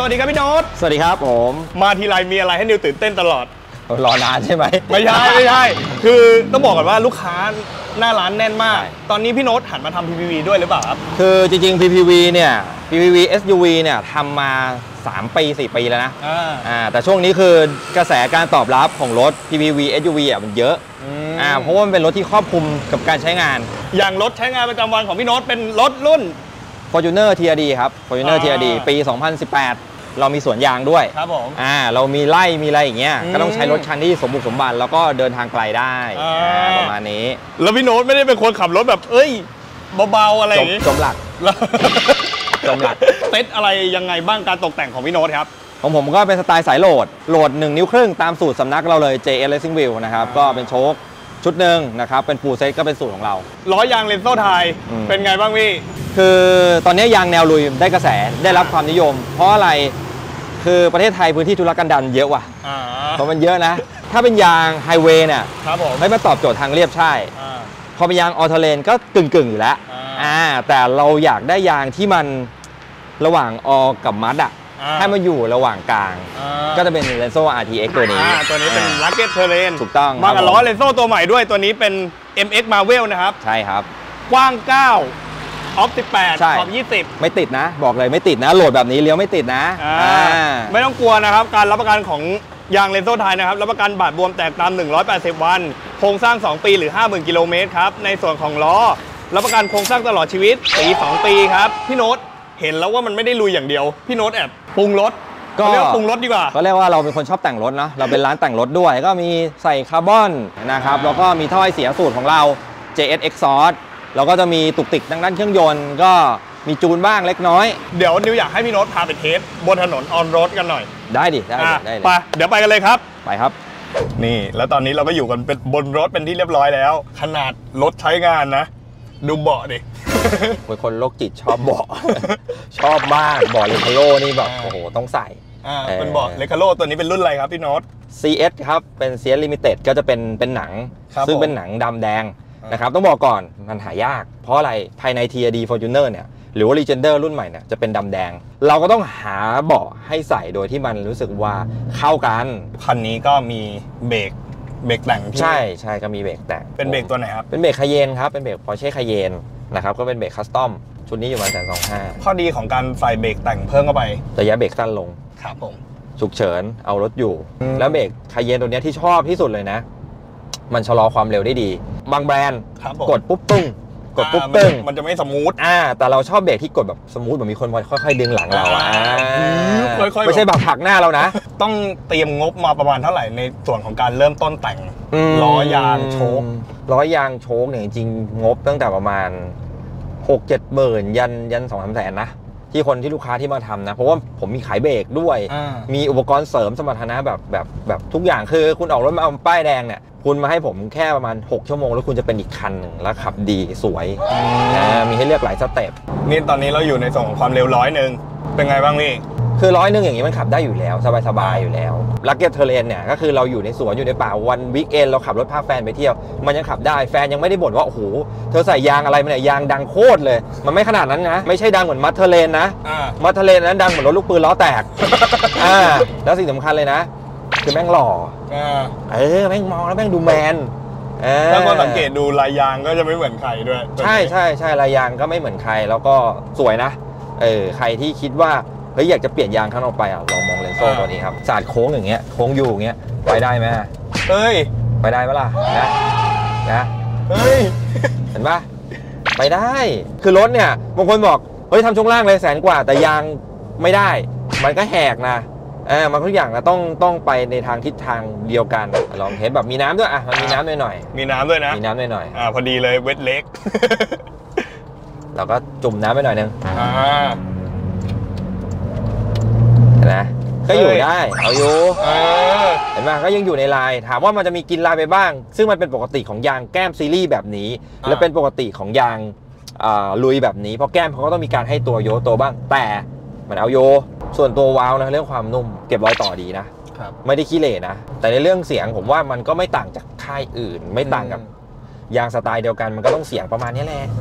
วัสดีครับพี่โน้ตสวัสดีครับผมมาทีไรมีอะไรให้นิวตื่นเต้นตลอดรอนานใช่ไหมไม่ใช่คือต้องบอกก่อนว่าลูกค้าหน้าร้านแน่นมากตอนนี้พี่โน้ตหันมาทำ PPV ด้วยหรือเปล่าครับคือจริงๆ PPV เนี่ย PPV SUV เนี่ยทำมา3 ปี 4 ปีแล้วนะแต่ช่วงนี้คือกระแสการตอบรับของรถ PPV SUV มันเยอะเพราะว่ามันเป็นรถที่ครอบคลุมกับการใช้งานอย่างรถใช้งานประจำวันของพี่โน้ตเป็นรถรุ่น Fortuner TRD ครับ Fortuner TRD ปี 2018 เรามีสวนยางด้วยครับผมเรามีไร่มีอะไรอย่างเงี้ยก็ต้องใช้รถคันที่สมบุกสมบันแล้วก็เดินทางไกลได้ประมาณนี้แล้วพี่โน้ตไม่ได้เป็นคนขับรถแบบเบาๆอะไรอย่างงี้จมหลักเซตอะไรยังไงบ้างการตกแต่งของพี่โน้ตครับของผมก็เป็นสไตล์สายโหลด1 นิ้วครึ่งตามสูตรสำนักเราเลย JS Racing Wheel นะครับก็เป็นโชคชุดหนึ่งนะครับเป็นฟูลเซตก็เป็นสูตรของเราล้อยางเลนโซ่ไทยเป็นไงบ้างพี่คือตอนนี้ยางแนวลุยได้กระแสได้รับความนิยมเพราะอะไรคือประเทศไทยพื้นที่ทุรกันดารเยอะว่ะเพราะมันเยอะนะถ้าเป็นยางไฮเวย์เนี่ยไม่มาตอบโจทย์ทางเรียบใช่พอเป็นยางออโตเลนก็กึ่งอยู่แล้วแต่เราอยากได้ยางที่มันระหว่างออกับมัดให้มาอยู่ระหว่างกลางก็จะเป็นเลนโซ่ RTX ตัวนี้เป็น Rugged Terrain ถูกต้องมากับล้อเลนโซ่ตัวใหม่ด้วยตัวนี้เป็น MX Marvel นะครับใช่ครับกว้าง9ออฟ18ขอบ20 ไม่ติดนะบอกเลยไม่ติดนะโหลดแบบนี้เลี้ยวไม่ติดนะไม่ต้องกลัวนะครับการรับประกันของยางเลนโซ่ไทยนะครับรับประกันบาดบวมแตกตาม180 วันโครงสร้าง2 ปีหรือ 50,000 กิโลเมตรครับในส่วนของล้อรับประกันโครงสร้างตลอดชีวิตปี2 ปีครับพี่โน้ตเห็นแล้วว่ามันไม่ได้ลุยอย่างเดียวพี่โน้ตแอบปรุงรถก็เรียกปรุงรถดีกว่าก็เรียกว่าเราเป็นคนชอบแต่งรถเนาะเราเป็นร้านแต่งรถด้วยก็มีใส่คาร์บอนนะครับแล้วก็มีท่อไอเสียสูตรของเรา JS Exhaust เราก็จะมีตุกติกทางด้านเครื่องยนต์ก็มีจูนบ้างเล็กน้อยเดี๋ยวนิวอยากให้พี่โน้ตพาไปเทสบนถนนออนโรดกันหน่อยได้เลยไปเดี๋ยวไปกันเลยครับไปครับนี่แล้วตอนนี้เราก็อยู่กันเป็นบนรถเป็นที่เรียบร้อยแล้วขนาดรถใช้งานนะดูเบาะดิเป็นคนโรคจิตชอบเบาะชอบมากเบาะเลคาโลนี่แบบโอ้โหต้องใส่เป็นเบาะเลคาโลตัวนี้เป็นรุ่นอะไรครับพี่โน้ต CS ครับเป็น CS Limited ก็จะเป็นหนังซึ่งเป็นหนังดำแดงนะครับต้องบอกก่อนมันหายากเพราะอะไรภายใน TRD Fortuner เนี่ยหรือว่า Legender รุ่นใหม่เนี่ยจะเป็นดำแดงเราก็ต้องหาเบาะให้ใส่โดยที่มันรู้สึกว่าเข้ากันคันนี้ก็มีเบรกแต่งใช่ก็มีเบรกแต่งเป็นเบรกตัวไหนครับเป็นเบรกคาเยนครับเป็นเบรก Porsche Cayenne นะครับก็เป็นเบรกคัสตอมชุดนี้อยู่มา125,000 ข้อดีของการใส่เบรกแต่งเพิ่มเข้าไประยะเบรกสั้นลงครับผมฉุกเฉินเอารถอยู่แล้วเบรกคาเยนตัวนี้ที่ชอบที่สุดเลยนะมันชะลอความเร็วได้ดีบางแบรนด์กดปุ๊บตึ้งมันจะไม่สมูทแต่เราชอบเบรกที่กดแบบสมูทแบบมีคนค่อยๆดึงหลังเราไม่ใช่แบบผลักหน้าเรานะต้องเตรียมงบมาประมาณเท่าไหร่ในส่วนของการเริ่มต้นแต่งล้อยางโชคเนี่ยจริงๆงบตั้งแต่ประมาณ 6-7 หมื่นยัน 2-3 แสนนะที่คนที่ลูกค้าที่มาทำนะเพราะว่าผมมีขายเบรกด้วยมีอุปกรณ์เสริมสมรรถนะแบบทุกอย่างคือคุณออกรถมาเอาป้ายแดงเนี่ยคุณมาให้ผมแค่ประมาณ6 ชั่วโมงแล้วคุณจะเป็นอีกคันหนึ่งแล้วขับดีสวยมีให้เลือกหลายสเต็ปนี่ตอนนี้เราอยู่ในส่วนของความเร็ว100เป็นไงบ้างพี่คือ100อย่างนี้มันขับได้อยู่แล้วสบายๆอยู่แล้ว Rugged Terrain เนี่ยก็คือเราอยู่ในสวนอยู่ในป่าวันวีคเอนเราขับรถพาแฟนไปเที่ยวมันยังขับได้แฟนยังไม่ได้บ่นว่าโอ้โหเธอใส่ยางอะไรมาเนี่ยยางดังโคตรเลยมันไม่ขนาดนั้นนะไม่ใช่ดังเหมือนมัทเทอร์เลนนะมัทเทอร์เลนนั้นดังเหมือนรถลูกปืนล้อแตกแล้วสิ่งสำคัญเลยนะคือแม่งหล่อแม่งมองแล้วแม่งดูแมนถ้าก็สังเกตดูลายยางก็จะไม่เหมือนใครด้วยใช่ลายยางก็ไม่เหมือนใครแล้วก็สวยนะใครที่คิดว่าเฮ้ยอยากจะเปลี่ยนยางข้างนอกไปลองมองเลนโซ่ตัวนี้ครับสาดโค้งอย่างเงี้ยโค้งอยู่อย่างเงี้ยไปได้ไหมไปได้ปะล่ะนะเห็นปะไปได้คือรถเนี่ยบางคนบอกเฮ้ยทำช่วงล่างเลย100,000 กว่าแต่ยางไม่ได้มันก็แหกนะมันทุกอย่างต้องไปในทางทิศทางเดียวกันลองเทสแบบมีน้ำด้วยมันมีน้ำหน่อยมีน้ำด้วยนะมีน้ำหน่อยพอดีเลยเวทเล็กเราก็จุ่มน้ำไปหน่อยนึงนะก็อยู่ได้เอาอยู่เห็นไหมก็ยังอยู่ในลายถามว่ามันจะมีกินลายไปบ้างซึ่งมันเป็นปกติของยางแก้มซีรีส์แบบนี้และเป็นปกติของยางลุยแบบนี้เพราะแก้มเขาก็ต้องมีการให้ตัวโยตัวบ้างแต่มันเอาโยส่วนตัววาล์วนะเรื่องความนุ่มเก็บรอยต่อดีนะไม่ได้ขี้เหร่นะแต่ในเรื่องเสียงผมว่ามันก็ไม่ต่างจากค่ายอื่นไม่ต่างกับยางสไตล์เดียวกันมันก็ต้องเสียงประมาณนี้แหละ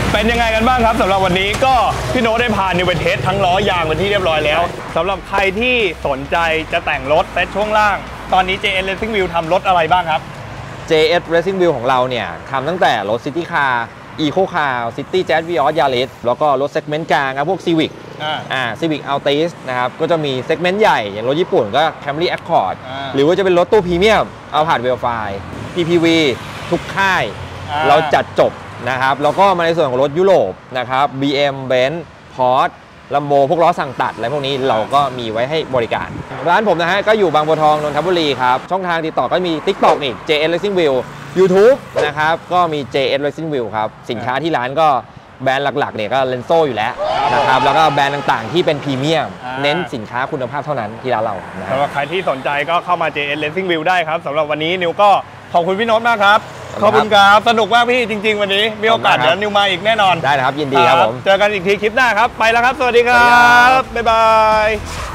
เป็นยังไงกันบ้างครับสำหรับวันนี้ก็พี่โน้ตได้พานิวไปเทสทั้งล้อยางเป็นที่เรียบร้อยแล้วสำหรับใครที่สนใจจะแต่งรถเซตช่วงล่างตอนนี้ JS Racing View ทำรถอะไรบ้างครับ JS Racing View ของเราเนี่ยทำตั้งแต่รถ City Car Eco Car City Jazz Vios Yaris แล้วก็รถเซกเมนต์กลางครับพวก Civic Civic Altis นะครับก็จะมีเซกเมนต์ใหญ่อย่างรถญี่ปุ่นก็ Camry Accord หรือว่าจะเป็นรถตู้พรีเมียมเอาผ่านเวลไฟ PPV ทุกค่ายเราจัดจบนะครับแล้วก็มาในส่วนของรถยุโรปนะครับ BM Benz Porsche ลัมโบพวกล้อสั่งตัดอะไรพวกนี้เราก็มีไว้ให้บริการร้านผมนะฮะก็อยู่บางบัวทองนนทบุรีครับช่องทางติดต่อก็มี TikTok อีก JS Racing View YouTube นะครับก็มี JS Racing View ครับสินค้าที่ร้านก็แบรนด์หลักๆเนี่ยก็เลนโซอยู่แล้วนะครับแล้วก็แบรนด์ต่างๆที่เป็นพรีเมียมเน้นสินค้าคุณภาพเท่านั้นที่ร้านเราสำหรับใครที่สนใจก็เข้ามา JS Racing View ได้ครับสำหรับวันนี้นิวก็ขอบคุณพี่โน้ตมากครับขอบคุณครับสนุกมากพี่จริงๆวันนี้มีโอกาสเดี๋ยวนิวมาอีกแน่นอนได้นะครับยินดีครับผมเจอกันอีกทีคลิปหน้าครับไปแล้วครับสวัสดีครับบ๊ายบาย